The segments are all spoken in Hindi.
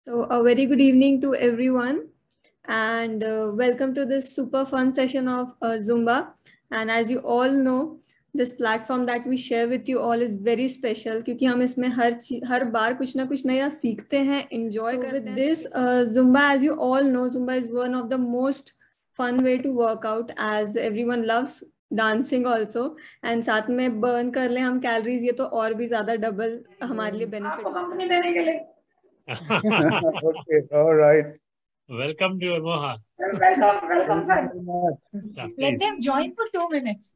So a very good evening to everyone, and welcome to this super fun session of Zumba. And as you all know, this platform that we share with you all is very special क्योंकि हम इसमें हर बार कुछ ना कुछ नया सीखते हैं, enjoy करते हैं. With this Zumba, as you all know, Zumba is one of the most fun way to work out as everyone loves dancing also and साथ में बर्न कर ले हम कैलोरीज, ये तो और भी ज्यादा डबल हमारे लिए बेनिफिट कंपनी देने के लिए. Okay, all right. Welcome to your Moha. Welcome, sir. Yeah, Let please. them join for 2 minutes.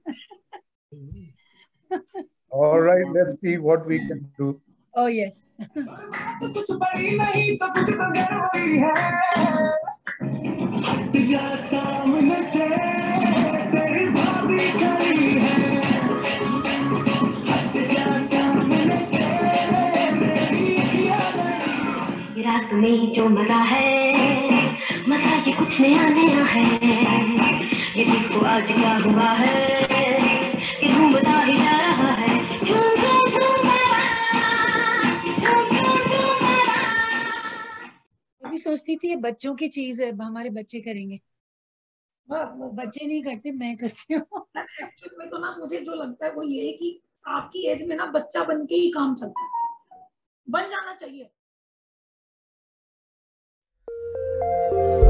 All right, let's see what we can do. Oh, yes. रात में ही जो मजा है, मजा ये कुछ नया नया है. ये देखो आज क्या हुआ है, ये घूमता ही जा रहा है. झूम झूम झूम बाबा, झूम झूम झूम बाबा. अभी सोचती थी ये बच्चों की चीज है, हमारे बच्चे करेंगे. बच्चे नहीं करते, मैं करती हूँ. एक्चुअली में तो ना मुझे जो लगता है वो ये है कि आपकी एज में ना बच्चा बन के ही काम चलता है, बन जाना चाहिए.